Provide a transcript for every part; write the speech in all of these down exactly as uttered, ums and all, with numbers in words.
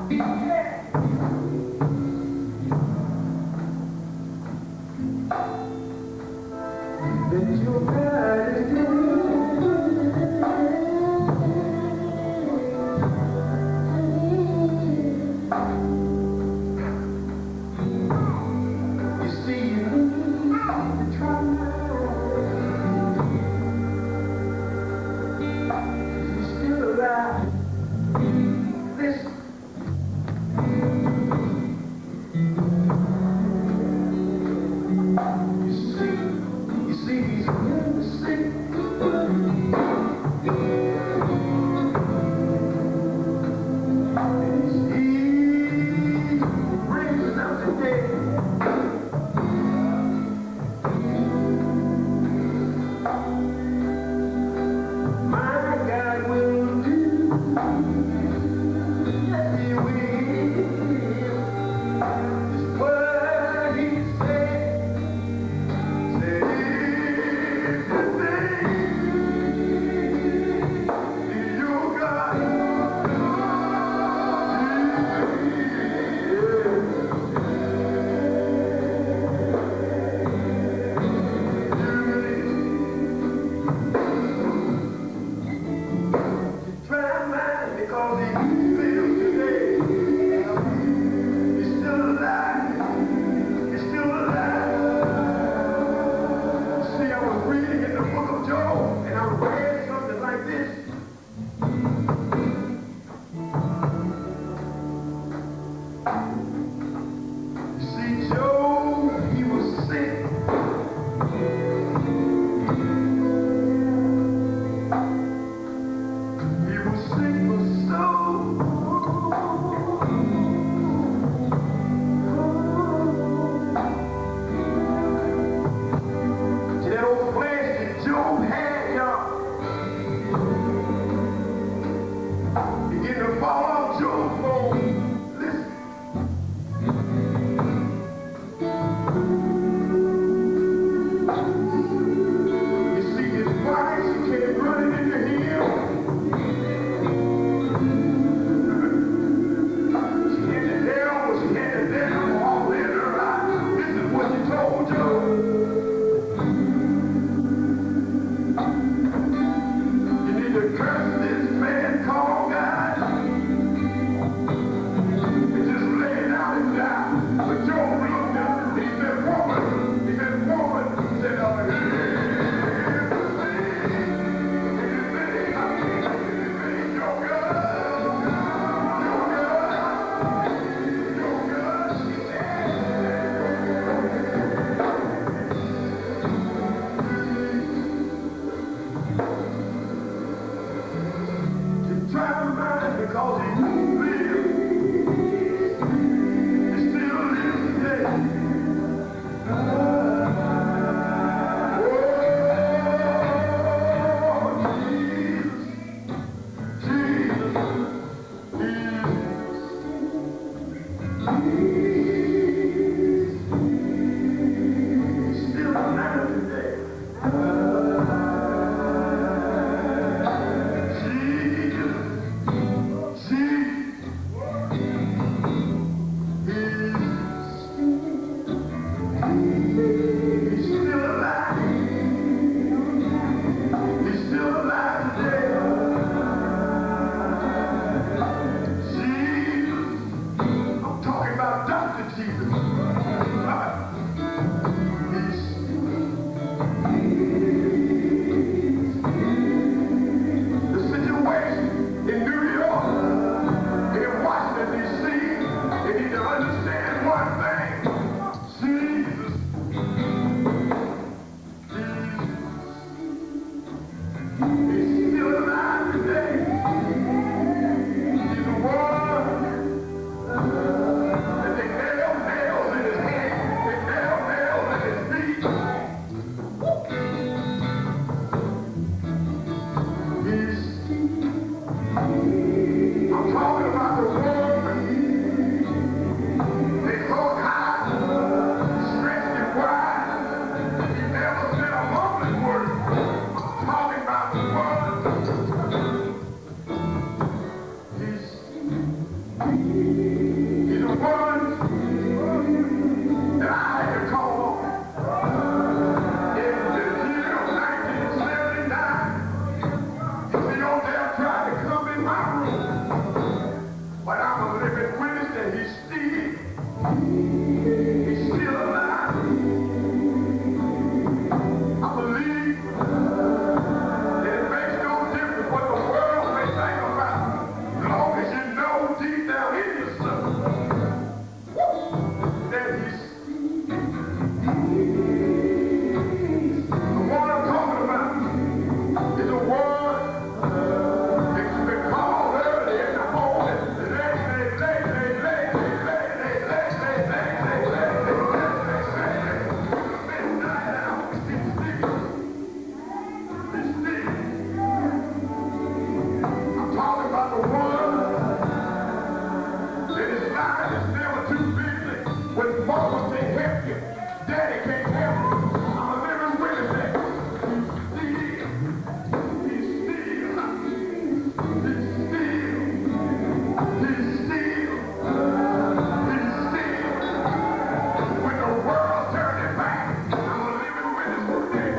Talking about doctor. He's the one that I had to call on. In the year of nineteen seventy-nine, you see, on there trying to come in my room. But I'm a living witness that he's still, he's still alive. I believe that it makes no difference what the world may think about, as long as you know deep down in yourself that he's the one I'm talking about is a one that's been called early in the morning. Lay, lay, lay, lay, lay, lay, lay, lay, lay, lay, lay, lay, lay, lay, midnight hour. He's still. He's still. I'm talking about the one that his life is never too busy. When mama can't help you, daddy can't help you. I'm a living witness that he's still. He's still. He's still. He's still. He's still. When the world turned it back, I'm a living witness for that.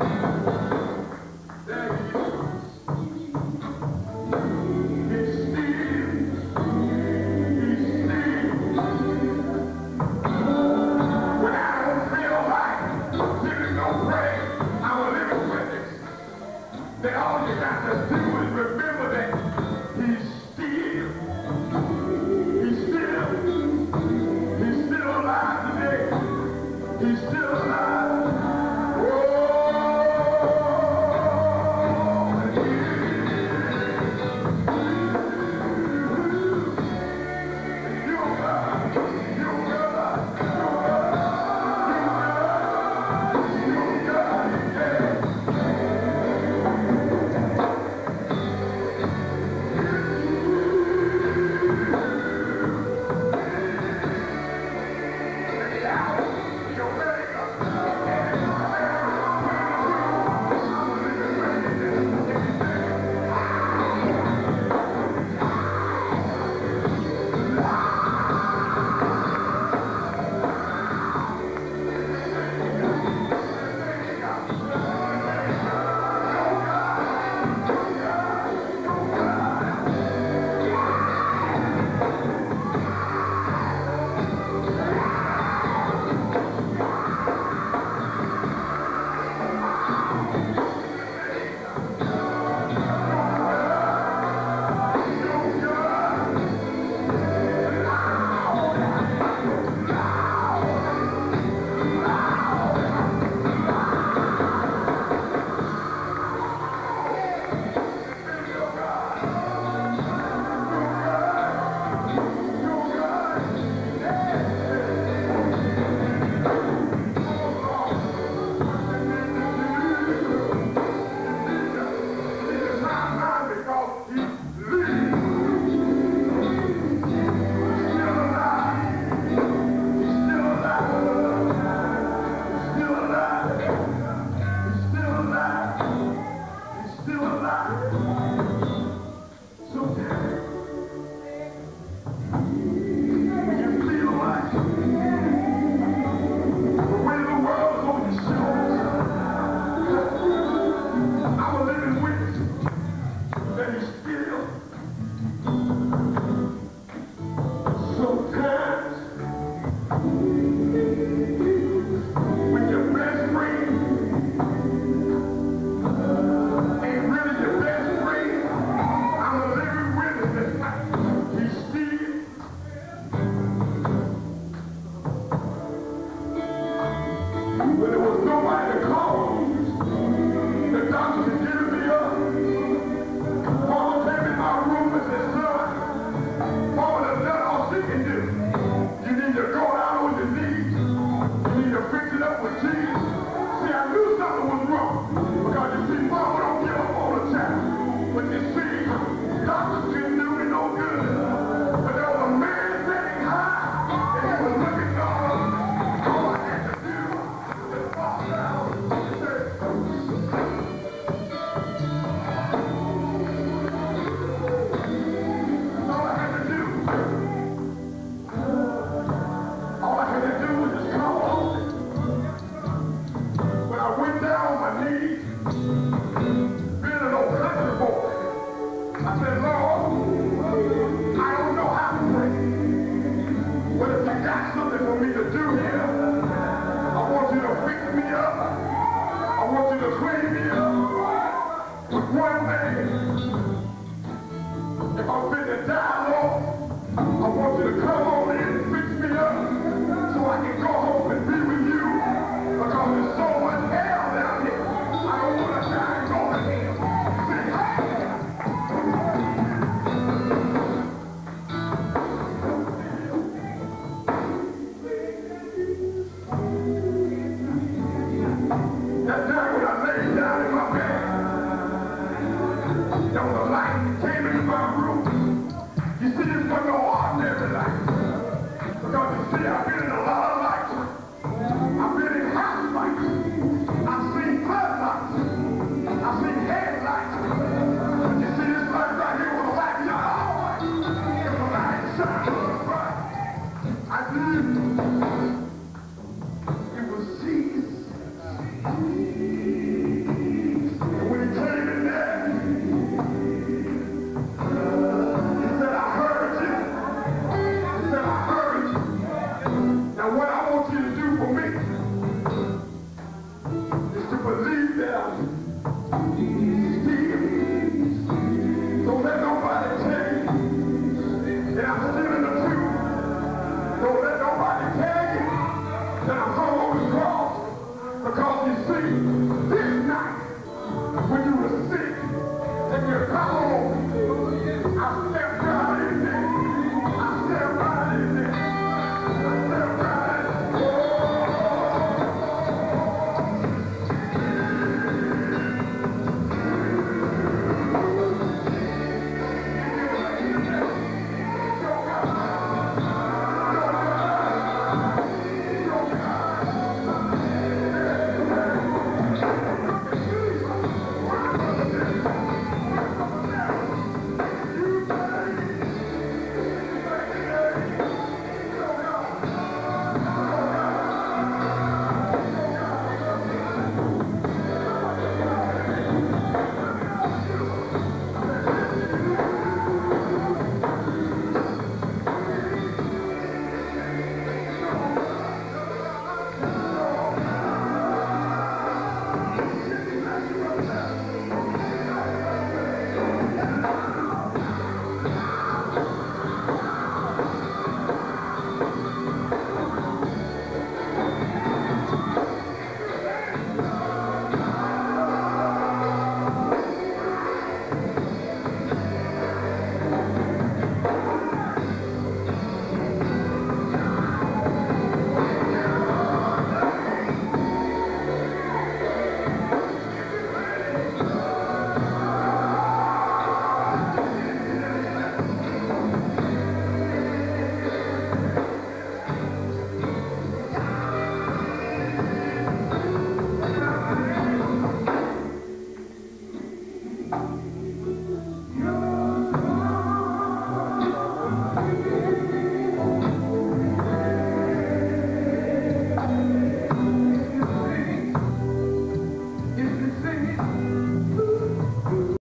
There he is. He's still. He's still. See, I've been in a lot of lights. I've been in house lights. I've seen floodlights. I've seen headlights. But you see this light right here with a light behind all lights. It's a light shine bright. I believe